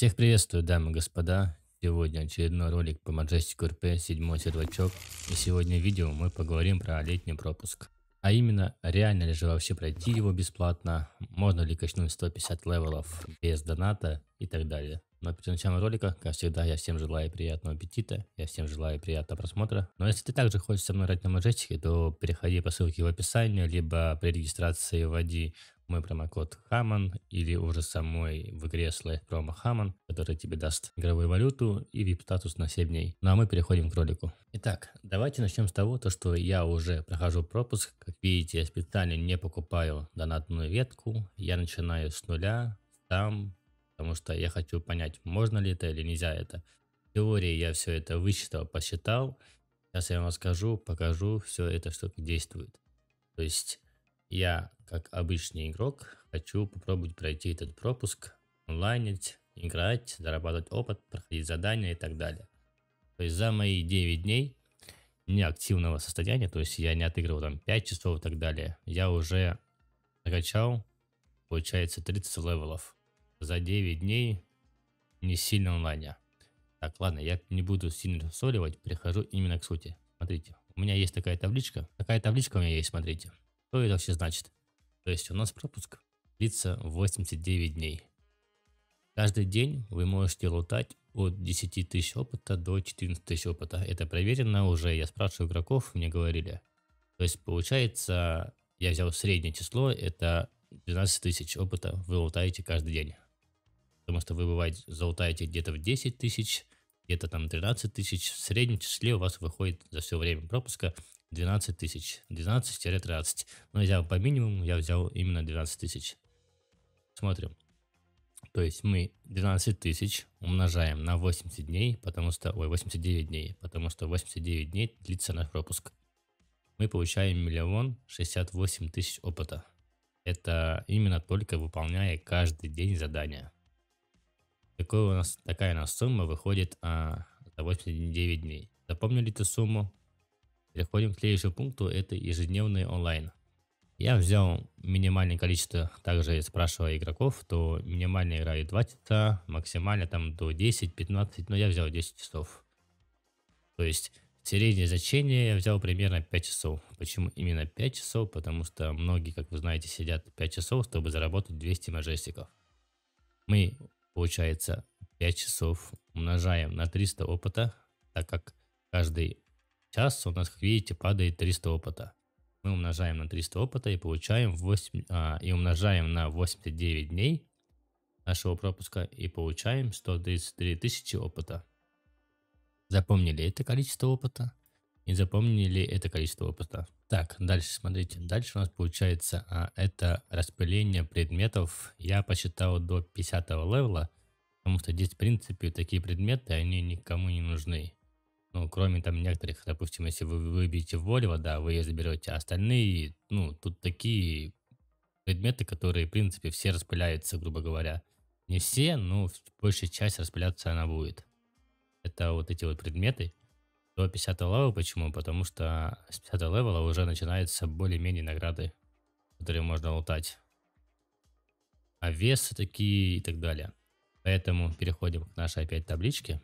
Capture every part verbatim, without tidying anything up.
Всех приветствую, дамы и господа. Сегодня очередной ролик по Majestic эр пи, седьмой сервачок. И сегодня в видео мы поговорим про летний пропуск. А именно, реально ли же вообще пройти его бесплатно, можно ли качнуть сто пятьдесят левелов без доната и так далее. Но перед началом ролика, как всегда, я всем желаю приятного аппетита, я всем желаю приятного просмотра. Но если ты также хочешь со мной играть на Majestic, то переходи по ссылке в описании, либо при регистрации вводи мой промокод Хаман или уже самой в игре слэш промо Хаман, который тебе даст игровую валюту и ви ай пи-статус на семь дней. Ну а мы переходим к ролику. Итак, давайте начнем с того, то, что я уже прохожу пропуск. Как видите, я специально не покупаю донатную ветку. Я начинаю с нуля, там, потому что я хочу понять, можно ли это или нельзя это. В теории я все это высчитал, посчитал. Сейчас я вам расскажу, покажу все это, что действует. То есть я, как обычный игрок, хочу попробовать пройти этот пропуск, онлайнить, играть, зарабатывать опыт, проходить задания и так далее. То есть за мои девять дней неактивного состояния, то есть я не отыгрывал там пять часов и так далее, я уже накачал, получается, тридцать левелов. За девять дней не сильно онлайне. Так, ладно, я не буду сильно рассоливать, перехожу именно к сути. Смотрите, у меня есть такая табличка. Такая табличка у меня есть, смотрите. Что это вообще значит? То есть у нас пропуск длится восемьдесят девять дней. Каждый день вы можете лутать от десяти тысяч опыта до четырнадцати тысяч опыта. Это проверено уже, я спрашиваю игроков, мне говорили. То есть получается, я взял среднее число, это двенадцать тысяч опыта вы лутаете каждый день. Потому что вы, бывает, залутаете где-то в десять тысяч, где-то там тринадцать тысяч. В среднем числе у вас выходит за все время пропуска двенадцать тысяч, двенадцать-тринадцать. Но я взял по минимуму, я взял именно двенадцать тысяч. Смотрим. То есть мы двенадцать тысяч умножаем на восемьдесят дней, потому что, ой, восемьдесят девять дней, потому что восемьдесят девять дней длится наш пропуск. Мы получаем миллион шестьдесят восемь тысяч опыта. Это именно только выполняя каждый день задания. Такой у нас, такая у нас сумма выходит а, за восемьдесят девять дней. Запомнили эту сумму? Переходим к следующему пункту, это ежедневный онлайн. Я взял минимальное количество, также спрашивая игроков, то минимально играю два часа, максимально там до десяти-пятнадцати, но я взял десять часов. То есть среднее значение я взял примерно пять часов. Почему именно пять часов? Потому что многие, как вы знаете, сидят пять часов, чтобы заработать двести мажестиков. Мы, получается, пять часов умножаем на триста опыта, так как каждый час у нас, как видите, падает триста опыта. Мы умножаем на триста опыта и получаем восемь, а, и умножаем на восемьдесят девять дней нашего пропуска и получаем сто тридцать три тысячи опыта. Запомнили это количество опыта? И запомнили это количество опыта. Так, дальше смотрите. Дальше у нас получается а, это распыление предметов. Я посчитал до пятидесятого левела, потому что здесь в принципе такие предметы, они никому не нужны. Ну, кроме там некоторых, допустим, если вы выбьете волево, да, вы ее заберете, а остальные, ну, тут такие предметы, которые, в принципе, все распыляются, грубо говоря. Не все, но большая часть распыляться она будет. Это вот эти вот предметы до пятидесятого левела. Почему? Потому что с пятидесятого левела уже начинаются более-менее награды, которые можно лутать. А весы такие и так далее. Поэтому переходим к нашей опять табличке.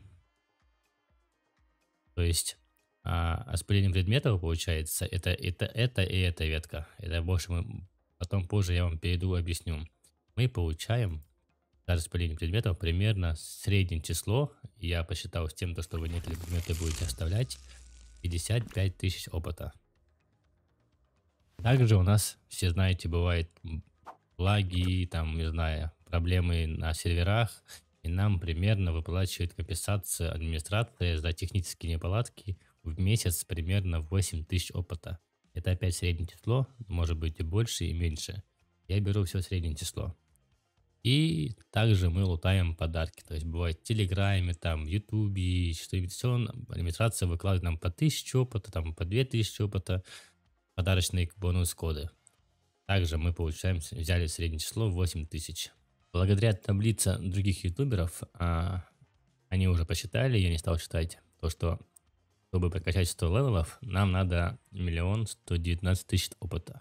То есть а, распыление предметов получается это, это, это и эта ветка. Это больше мы потом позже я вам перейду объясню. Мы получаем за распыление предметов примерно среднее число. Я посчитал с тем, что вы некоторые предметы будете оставлять пятьдесят пять тысяч опыта. Также у нас, все знаете, бывает лаги, там, не знаю, проблемы на серверах. И нам примерно выплачивает компенсацию администрации за технические неполадки в месяц примерно восемь тысяч опыта. Это опять среднее число, может быть и больше, и меньше. Я беру все среднее число. И также мы лутаем подарки. То есть бывает в Телеграме, там, в Ютубе, что-нибудь все. Администрация выкладывает нам по тысяче опыта, там, по две тысячи опыта, подарочные бонус-коды. Также мы получаем, взяли среднее число восемь тысяч. Благодаря таблице других ютуберов, а, они уже посчитали, я не стал считать, то что, чтобы прокачать сто левелов, нам надо миллион сто девятнадцать тысяч опыта.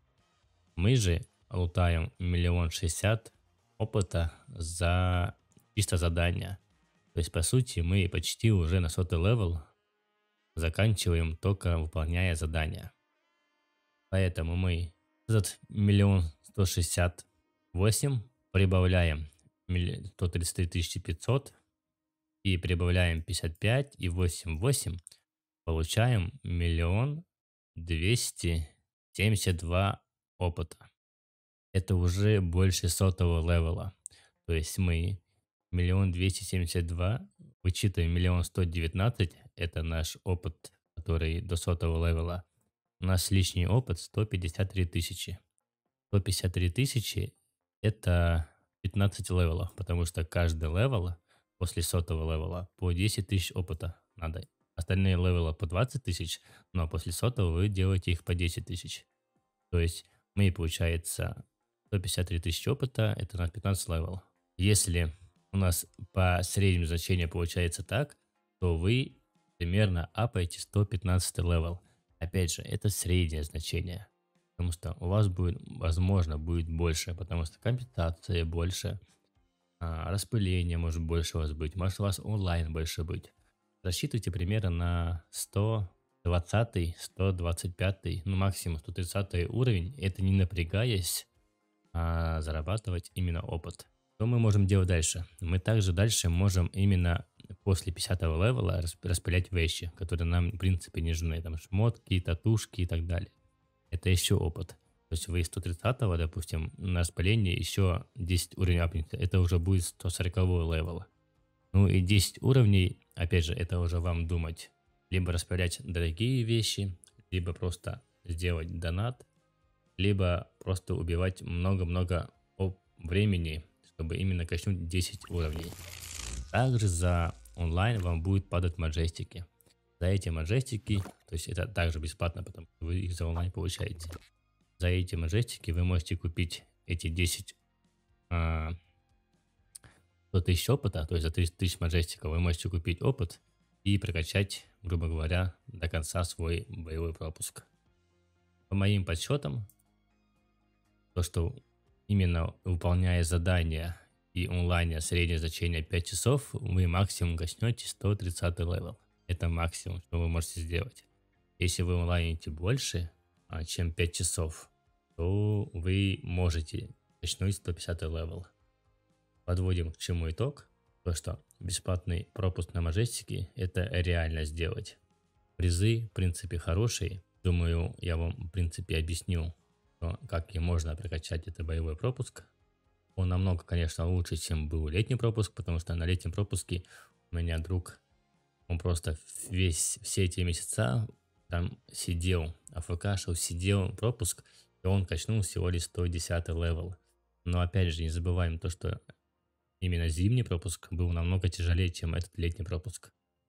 Мы же лутаем миллион шестьдесят опыта за чисто задания. То есть, по сути, мы почти уже на сотый левел заканчиваем, только выполняя задания. Поэтому мы этот миллион сто шестьдесят восемь прибавляем сто тридцать три тысячи пятьсот и прибавляем пятьдесят пять и восемь восемь, получаем миллион двести семьдесят два опыта. Это уже больше сотого левела. То есть мы миллион двести семьдесят два, вычитываем миллион сто девятнадцать, это наш опыт, который до сотого левела. У нас лишний опыт сто пятьдесят три тысячи. сто пятьдесят три тысячи это пятнадцать левелов, потому что каждый левел после сотого левела по десять тысяч опыта надо. Остальные левелы по двадцать тысяч, но после сотого вы делаете их по десять тысяч. То есть мы, получается, сто пятьдесят три тысячи опыта, это на пятнадцать левел. Если у нас по среднему значению получается так, то вы примерно апаете сто пятнадцать левел. Опять же, это среднее значение, потому что у вас будет, возможно, будет больше, потому что компенсация больше, а, распыление может больше у вас быть, может у вас онлайн больше быть. Рассчитывайте примерно на сто двадцатый, сто двадцать пятый, ну максимум сто тридцатый уровень, это не напрягаясь, а зарабатывать именно опыт. Что мы можем делать дальше? Мы также дальше можем именно после пятидесятого левела распылять вещи, которые нам в принципе не нужны. Там шмотки, татушки и так далее. Это еще опыт. То есть вы сто тридцатого, допустим, на распыление еще десять уровней апнете. Это уже будет сто сорокового левела. Ну и десять уровней, опять же, это уже вам думать. Либо распылять дорогие вещи, либо просто сделать донат, либо просто убивать много-много времени, чтобы именно качнуть десять уровней. Также за онлайн вам будет падать маджестики. За эти маджестики, то есть это также бесплатно, потому что вы их за онлайн получаете. За эти маджестики вы можете купить эти десять а, сто тысяч опыта, то есть за тридцать тысяч маджестиков вы можете купить опыт и прокачать, грубо говоря, до конца свой боевой пропуск. По моим подсчетам, то что именно выполняя задания и онлайне среднее значение пять часов, вы максимум качнете сто тридцатый левел. Это максимум, что вы можете сделать. Если вы онлайните больше, чем пять часов, то вы можете качнуть сто пятидесятый левел. Подводим к чему итог. То, что бесплатный пропуск на маджестики это реально сделать. Призы, в принципе, хорошие. Думаю, я вам, в принципе, объяснил, как и можно прокачать это боевой пропуск. Он намного, конечно, лучше, чем был летний пропуск, потому что на летнем пропуске у меня друг, он просто весь, все эти месяца там сидел, АФКшил, сидел пропуск, и он качнул всего лишь сто десятый левел. Но опять же, не забываем то, что именно зимний пропуск был намного тяжелее, чем этот летний пропуск.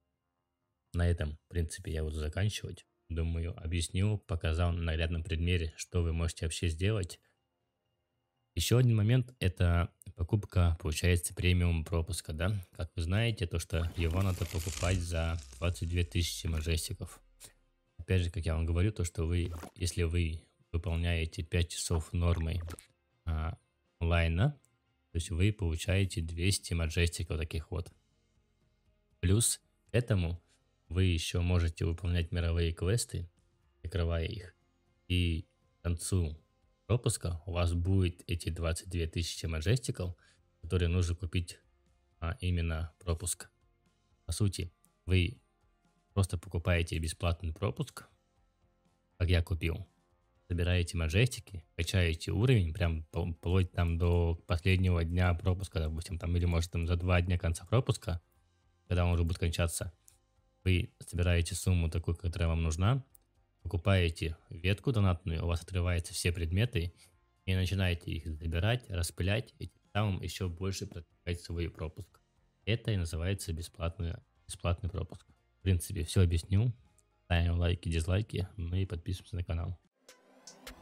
На этом, в принципе, я буду заканчивать. Думаю, объяснил, показал на наглядном примере, что вы можете вообще сделать. Еще один момент – это покупка, получается, премиум пропуска, да? Как вы знаете, то, что его надо покупать за двадцать две тысячи маджестиков. Опять же, как я вам говорю, то, что вы, если вы выполняете пять часов нормой а, онлайна, то есть вы получаете двести маджестиков таких вот. Плюс к этому вы еще можете выполнять мировые квесты, закрывая их, и к концу пропуска у вас будет эти двадцать две тысячи маджестиков, которые нужно купить а, именно пропуск. По сути, вы просто покупаете бесплатный пропуск, как я купил, собираете маджестики, качаете уровень, прям вплоть там до последнего дня пропуска, допустим, там, или может там за два дня конца пропуска, когда он уже будет кончаться. Вы собираете сумму такую, которая вам нужна, покупаете ветку донатную, у вас открываются все предметы, и начинаете их забирать, распылять, и тем самым еще больше продвигать свой пропуск. Это и называется бесплатный, бесплатный пропуск. В принципе, все объясню. Ставим лайки, дизлайки, ну и подписываемся на канал.